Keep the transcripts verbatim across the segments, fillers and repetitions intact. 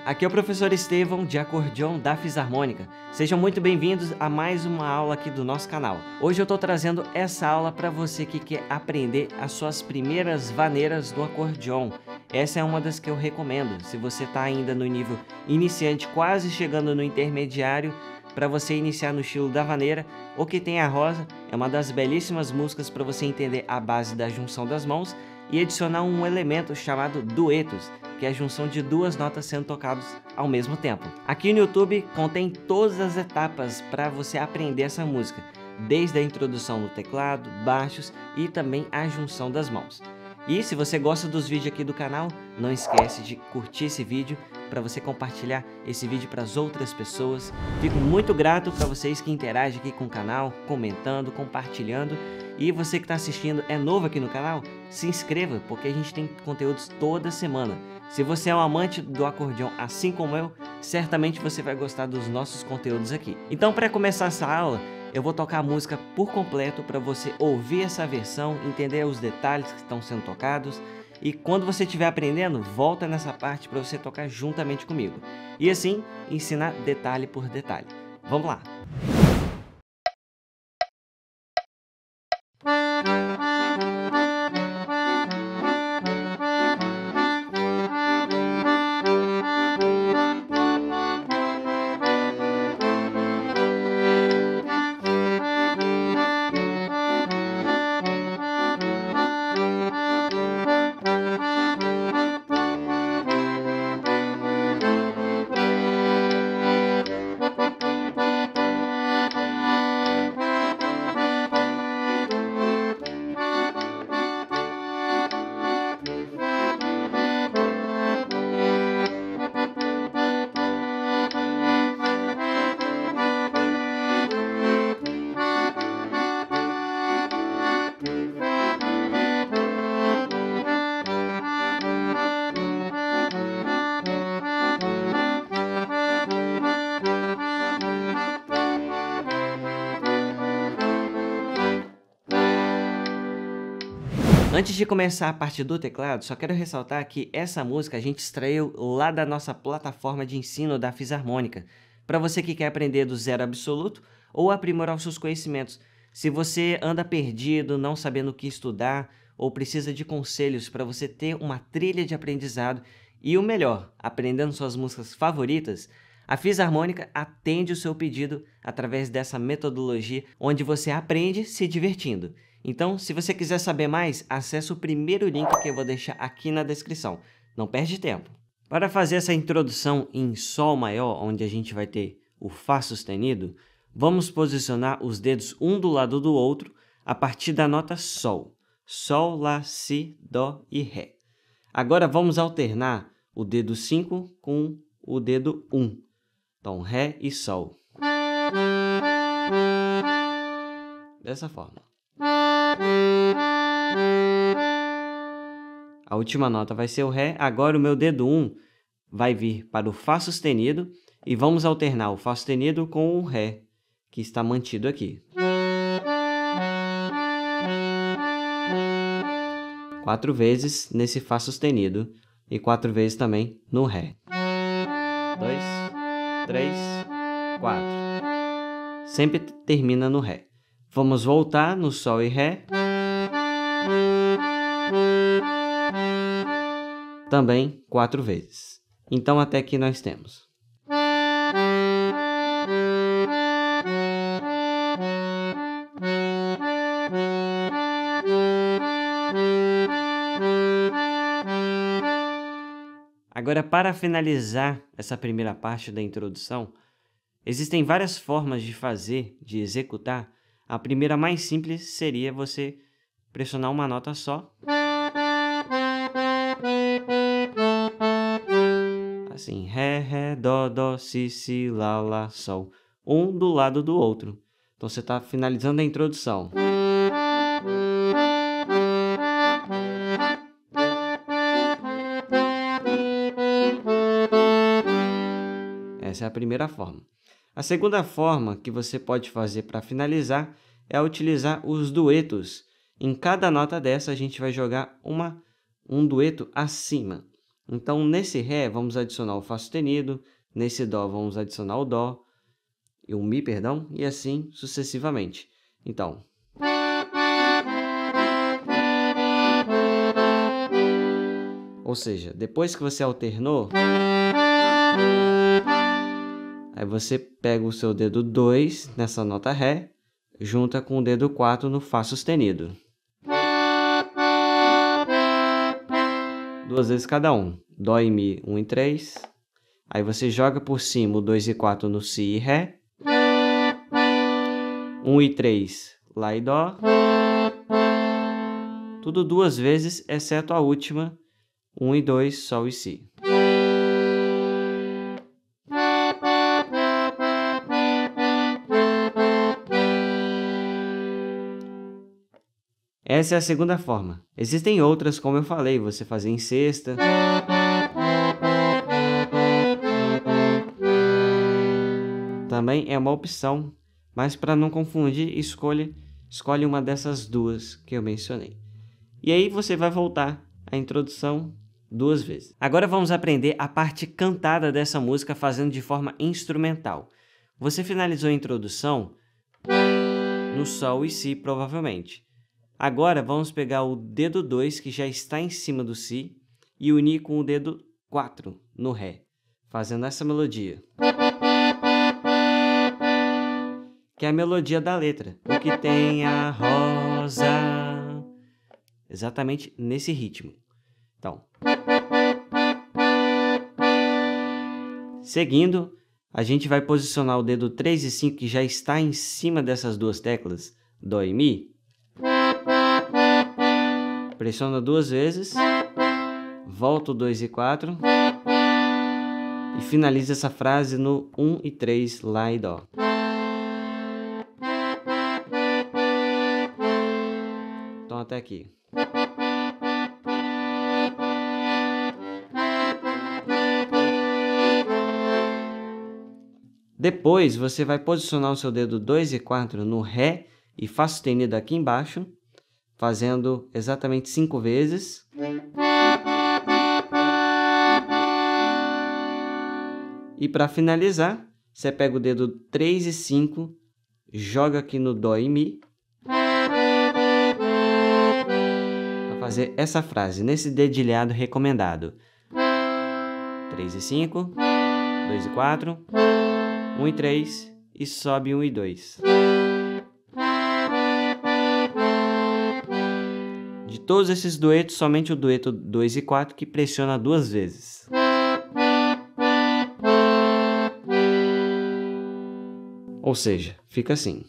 Aqui é o professor Estevão, de acordeon da Fisarmônica. Sejam muito bem-vindos a mais uma aula aqui do nosso canal. Hoje eu estou trazendo essa aula para você que quer aprender as suas primeiras vaneiras do acordeon. Essa é uma das que eu recomendo, se você está ainda no nível iniciante, quase chegando no intermediário, para você iniciar no estilo da vaneira. O Que Tem a Rosa é uma das belíssimas músicas para você entender a base da junção das mãos e adicionar um elemento chamado duetos, que é a junção de duas notas sendo tocadas ao mesmo tempo. Aqui no YouTube contém todas as etapas para você aprender essa música, desde a introdução no teclado, baixos e também a junção das mãos. E se você gosta dos vídeos aqui do canal, não esquece de curtir esse vídeo para você compartilhar esse vídeo para as outras pessoas. Fico muito grato para vocês que interagem aqui com o canal, comentando, compartilhando. E você que está assistindo é novo aqui no canal, se inscreva, porque a gente tem conteúdos toda semana. Se você é um amante do acordeon assim como eu, certamente você vai gostar dos nossos conteúdos aqui. Então, para começar essa aula, eu vou tocar a música por completo para você ouvir essa versão, entender os detalhes que estão sendo tocados. E quando você estiver aprendendo, volta nessa parte para você tocar juntamente comigo. E assim, ensinar detalhe por detalhe. Vamos lá! Antes de começar a parte do teclado, só quero ressaltar que essa música a gente extraiu lá da nossa plataforma de ensino da Fisarmônica, para você que quer aprender do zero absoluto ou aprimorar os seus conhecimentos. Se você anda perdido, não sabendo o que estudar, ou precisa de conselhos para você ter uma trilha de aprendizado e o melhor, aprendendo suas músicas favoritas, a Fisarmônica atende o seu pedido através dessa metodologia onde você aprende se divertindo. Então, se você quiser saber mais, acesse o primeiro link que eu vou deixar aqui na descrição. Não perde tempo. Para fazer essa introdução em Sol maior, onde a gente vai ter o Fá sustenido, vamos posicionar os dedos um do lado do outro a partir da nota Sol. Sol, Lá, Si, Dó e Ré. Agora vamos alternar o dedo cinco com o dedo um. Então, Ré e Sol. Dessa forma. A última nota vai ser o Ré. Agora o meu dedo um vai vir para o Fá sustenido e vamos alternar o Fá sustenido com o Ré, que está mantido aqui. Quatro vezes nesse Fá sustenido e quatro vezes também no Ré. Dois, três, quatro. Sempre termina no Ré. Vamos voltar no Sol e Ré. Também quatro vezes. Então, até aqui nós temos. Agora, para finalizar essa primeira parte da introdução, existem várias formas de fazer, de executar. A primeira mais simples seria você pressionar uma nota só. Assim, Ré, Ré, Dó, Dó, Si, Si, Lá, Lá, Sol. Um do lado do outro. Então, você está finalizando a introdução. Essa é a primeira forma. A segunda forma que você pode fazer para finalizar é utilizar os duetos. Em cada nota dessa, a gente vai jogar uma, um dueto acima. Então, nesse Ré, vamos adicionar o Fá sustenido, nesse Dó, vamos adicionar o Dó, e o Mi, perdão, e assim sucessivamente. Então, ou seja, depois que você alternou, aí você pega o seu dedo dois nessa nota Ré, junta com o dedo quatro no Fá sustenido. Duas vezes cada um. Dó e Mi, um e três. Aí você joga por cima o dois e quatro no Si e Ré. um e três, Lá e Dó. Tudo duas vezes, exceto a última, um e dois, Sol e Si. Essa é a segunda forma. Existem outras, como eu falei, você fazer em sexta. Também é uma opção, mas para não confundir, escolha, escolhe uma dessas duas que eu mencionei. E aí você vai voltar à introdução duas vezes. Agora vamos aprender a parte cantada dessa música fazendo de forma instrumental. Você finalizou a introdução no Sol e Si, provavelmente. Agora vamos pegar o dedo dois, que já está em cima do Si, e unir com o dedo quatro no Ré, fazendo essa melodia, que é a melodia da letra. O que tem a rosa, exatamente nesse ritmo. Então, seguindo, a gente vai posicionar o dedo três e cinco, que já está em cima dessas duas teclas, Dó e Mi. Pressiona duas vezes, volta o dois e quatro e finaliza essa frase no um e três, Lá e Dó. Então, até aqui. Depois, você vai posicionar o seu dedo dois e quatro no Ré e Fá sustenido aqui embaixo, fazendo exatamente cinco vezes. E para finalizar, você pega o dedo três e cinco, joga aqui no Dó e Mi, para fazer essa frase, nesse dedilhado recomendado. três e cinco, dois e quatro, um e três e sobe um e dois. De todos esses duetos, somente o dueto dois e quatro que pressiona duas vezes. Ou seja, fica assim.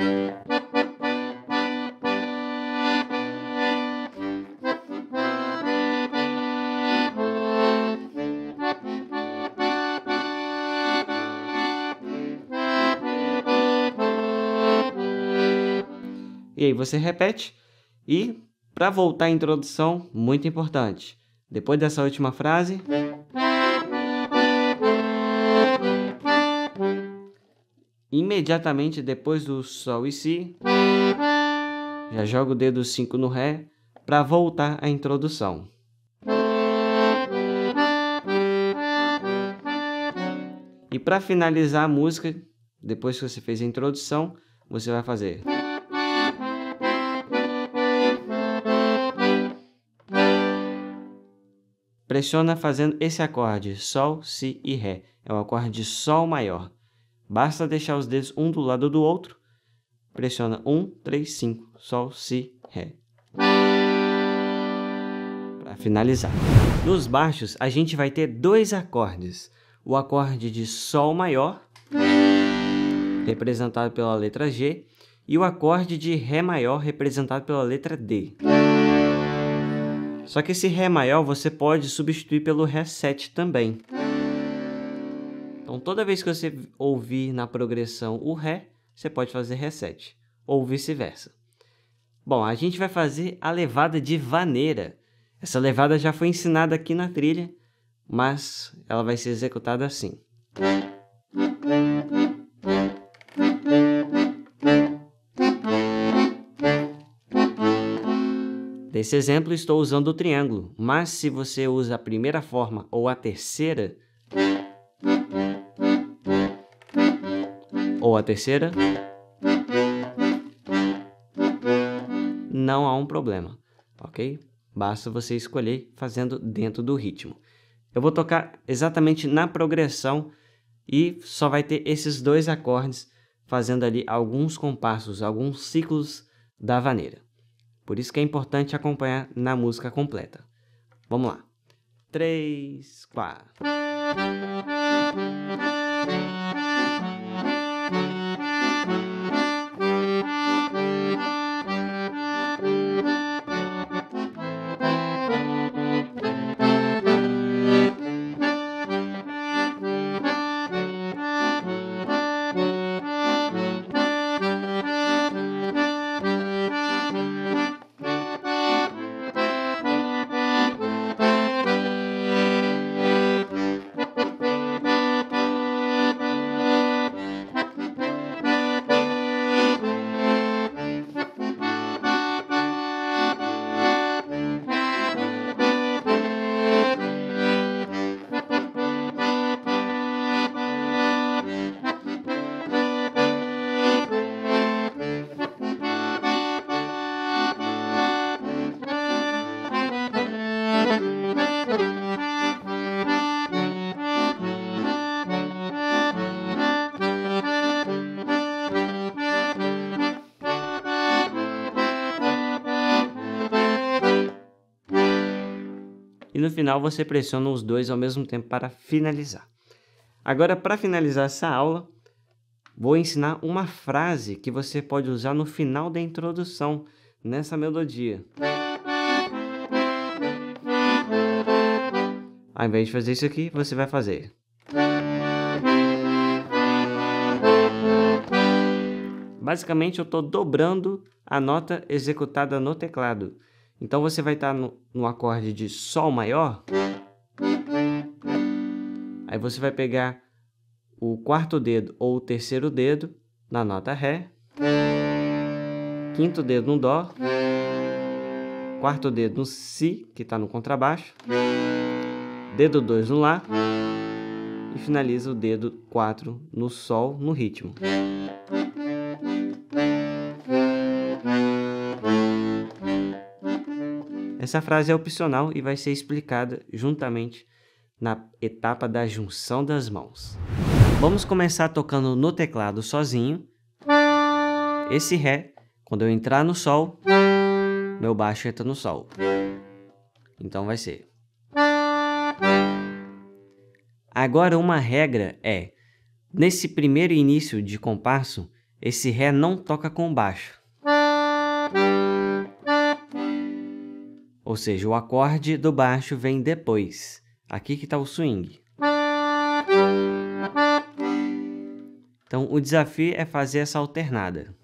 E aí você repete. E para voltar à introdução, muito importante, depois dessa última frase, imediatamente depois do Sol e Si, já joga o dedo cinco no Ré para voltar à introdução. E para finalizar a música, depois que você fez a introdução, você vai fazer pressiona fazendo esse acorde, Sol, Si e Ré. É o acorde de Sol maior. Basta deixar os dedos um do lado do outro. Pressiona um, três, cinco, Sol, Si, Ré. Para finalizar. Nos baixos, a gente vai ter dois acordes. O acorde de Sol maior, representado pela letra G, e o acorde de Ré maior, representado pela letra D. Só que esse Ré maior você pode substituir pelo Ré sete também. Então, toda vez que você ouvir na progressão o Ré, você pode fazer Ré sete, ou vice-versa. Bom, a gente vai fazer a levada de vaneira. Essa levada já foi ensinada aqui na trilha, mas ela vai ser executada assim. Nesse exemplo, estou usando o triângulo, mas se você usa a primeira forma ou a terceira, ou a terceira, não há um problema, ok? Basta você escolher fazendo dentro do ritmo. Eu vou tocar exatamente na progressão e só vai ter esses dois acordes fazendo ali alguns compassos, alguns ciclos da vaneira. Por isso que é importante acompanhar na música completa. Vamos lá. três, quatro. E no final você pressiona os dois ao mesmo tempo para finalizar. Agora, para finalizar essa aula, vou ensinar uma frase que você pode usar no final da introdução nessa melodia. Ao invés de fazer isso aqui, você vai fazer. Basicamente, eu estou dobrando a nota executada no teclado. Então, você vai estar no, no acorde de Sol maior. Aí você vai pegar o quarto dedo ou o terceiro dedo na nota Ré. Quinto dedo no Dó. Quarto dedo no Si, que está no contrabaixo. Dedo dois no Lá. E finaliza o dedo quatro no Sol, no ritmo. Essa frase é opcional e vai ser explicada juntamente na etapa da junção das mãos. Vamos começar tocando no teclado sozinho. Esse Ré, quando eu entrar no Sol, meu baixo entra no Sol. Então vai ser. Agora uma regra é, nesse primeiro início de compasso, esse Ré não toca com baixo. Ou seja, o acorde do baixo vem depois. Aqui que está o swing. Então, o desafio é fazer essa alternada.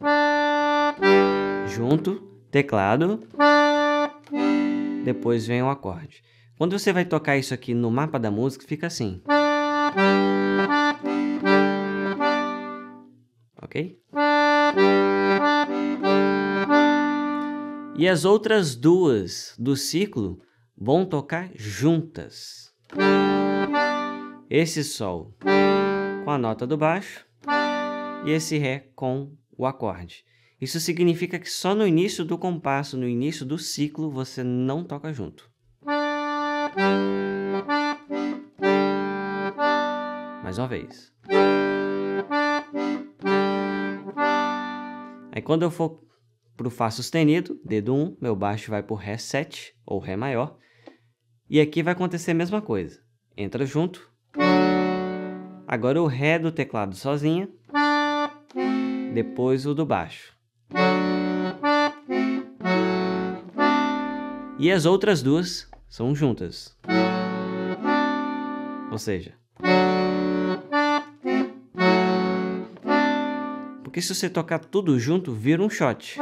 Junto, teclado, depois vem o acorde. Quando você vai tocar isso aqui no mapa da música, fica assim. Ok? E as outras duas do ciclo vão tocar juntas. Esse Sol com a nota do baixo e esse Ré com o acorde. Isso significa que só no início do compasso, no início do ciclo, você não toca junto. Mais uma vez. Aí quando eu for para o Fá sustenido, dedo um, meu baixo vai para o Ré sete, ou Ré maior. E aqui vai acontecer a mesma coisa. Entra junto. Agora o Ré do teclado sozinha. Depois o do baixo. E as outras duas são juntas. Ou seja... Porque se você tocar tudo junto, vira um shot.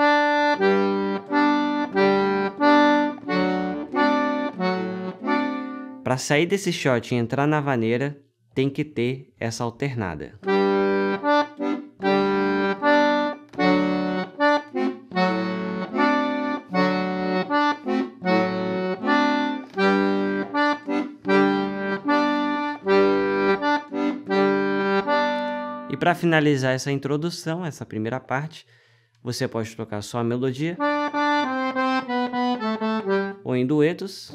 Para sair desse shot e entrar na vaneira, tem que ter essa alternada. para finalizar essa introdução, essa primeira parte, você pode tocar só a melodia, ou em duetos.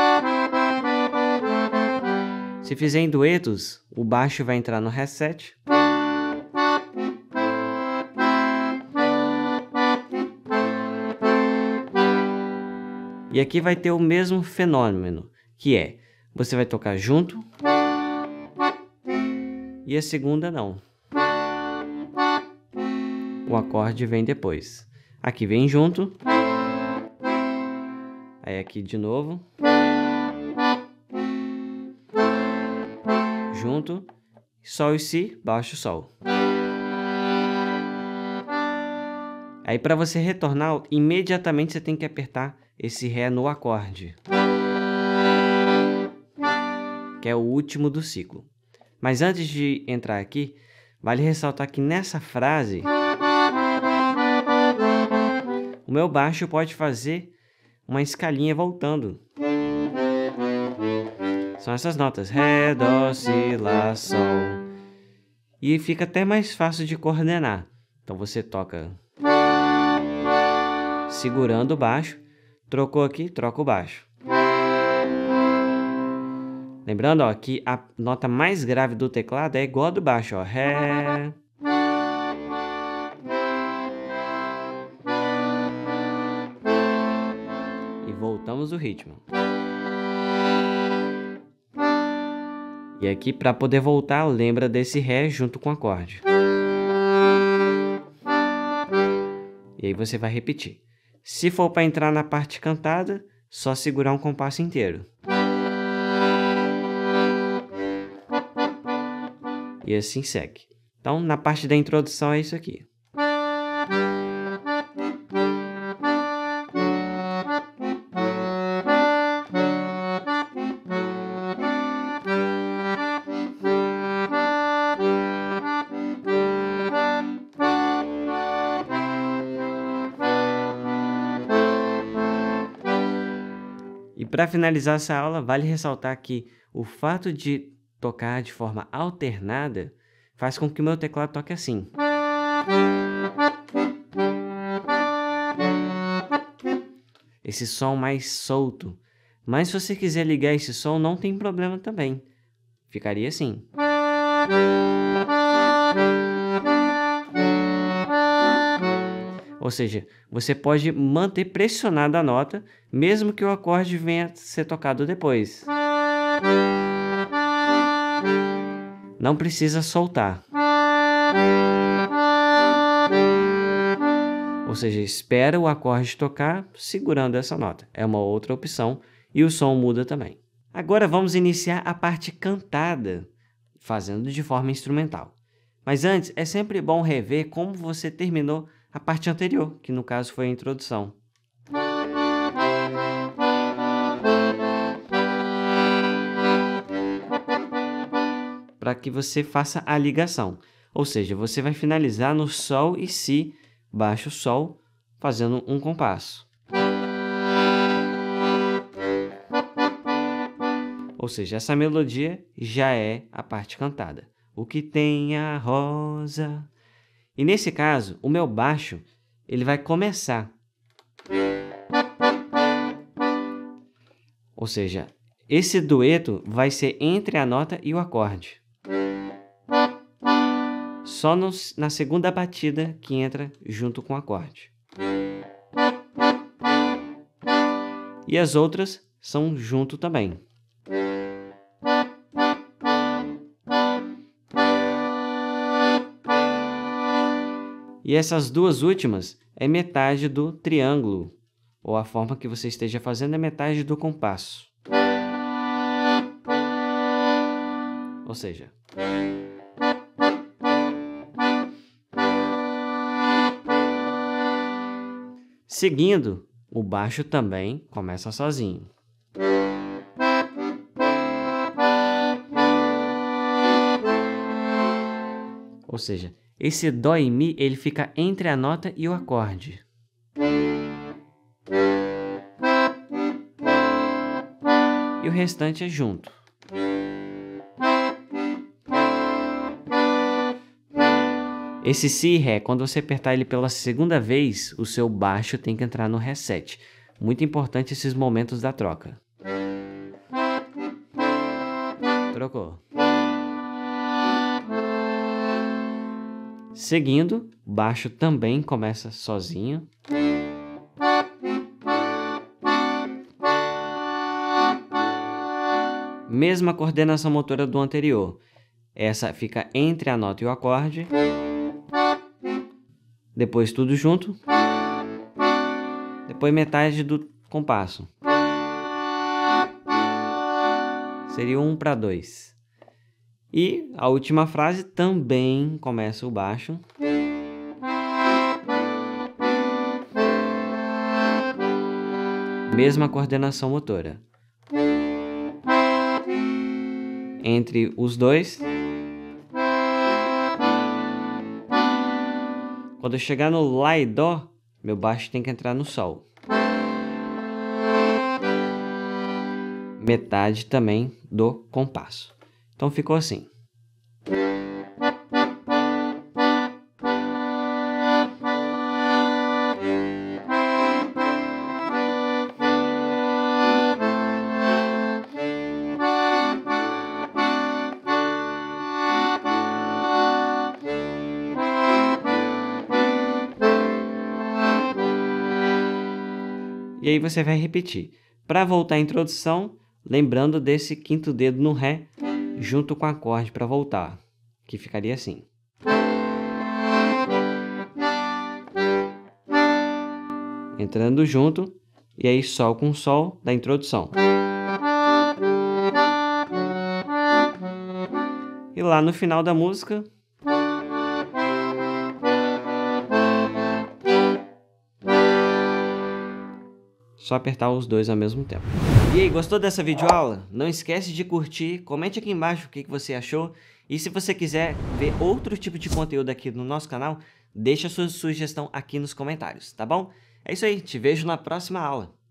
Se fizer em duetos, o baixo vai entrar no reset. E aqui vai ter o mesmo fenômeno, que é, você vai tocar junto, e a segunda não. O acorde vem depois. Aqui vem junto, aí aqui de novo, junto, Sol e Si, baixo, Sol. Aí para você retornar, imediatamente você tem que apertar esse Ré no acorde, que é o último do ciclo. Mas antes de entrar aqui, vale ressaltar que nessa frase, o meu baixo pode fazer uma escalinha voltando. São essas notas, Ré, Dó, Si, Lá, Sol. E fica até mais fácil de coordenar. Então você toca segurando o baixo, trocou aqui, troca o baixo. Lembrando, ó, que a nota mais grave do teclado é igual a do baixo, ó, Ré. E voltamos o ritmo. E aqui, para poder voltar, lembra desse Ré junto com o acorde. E aí você vai repetir. Se for para entrar na parte cantada, só segurar um compasso inteiro. E assim segue. Então, na parte da introdução é isso aqui. E para finalizar essa aula, vale ressaltar que o fato de tocar de forma alternada faz com que o meu teclado toque assim. Esse som mais solto. Mas se você quiser ligar esse som, não tem problema também. Ficaria assim. Ou seja, você pode manter pressionada a nota, mesmo que o acorde venha a ser tocado depois. Não precisa soltar. Ou seja, espera o acorde tocar segurando essa nota. É uma outra opção e o som muda também. Agora vamos iniciar a parte cantada, fazendo de forma instrumental. Mas antes, é sempre bom rever como você terminou a parte anterior, que no caso foi a introdução. Para que você faça a ligação. Ou seja, você vai finalizar no Sol e Si, baixo, Sol, fazendo um compasso. Ou seja, essa melodia já é a parte cantada. O que tem a rosa... E nesse caso, o meu baixo, ele vai começar. Ou seja, esse dueto vai ser entre a nota e o acorde. Só no, na segunda batida que entra junto com o acorde. E as outras são junto também. E essas duas últimas é metade do triângulo, ou a forma que você esteja fazendo é metade do compasso. Ou seja, seguindo, o baixo também começa sozinho. Ou seja, esse Dó e Mi ele fica entre a nota e o acorde. E o restante é junto. Esse Si e Ré, quando você apertar ele pela segunda vez, o seu baixo tem que entrar no reset. Muito importante esses momentos da troca. Trocou. Seguindo, o baixo também começa sozinho. Mesma coordenação motora do anterior. Essa fica entre a nota e o acorde. Depois tudo junto. Depois metade do compasso. Seria um para dois. E a última frase também começa o baixo. Mesma coordenação motora. Entre os dois. Quando eu chegar no Lá e Dó, meu baixo tem que entrar no Sol. Metade também do compasso. Então ficou assim. E aí você vai repetir. Para voltar à introdução, lembrando desse quinto dedo no Ré, junto com o acorde para voltar, que ficaria assim. Entrando junto, e aí Sol com Sol da introdução. E lá no final da música... Só apertar os dois ao mesmo tempo. E aí, gostou dessa videoaula? Não esquece de curtir, comente aqui embaixo o que você achou. E se você quiser ver outro tipo de conteúdo aqui no nosso canal, deixa a sua sugestão aqui nos comentários, tá bom? É isso aí, te vejo na próxima aula.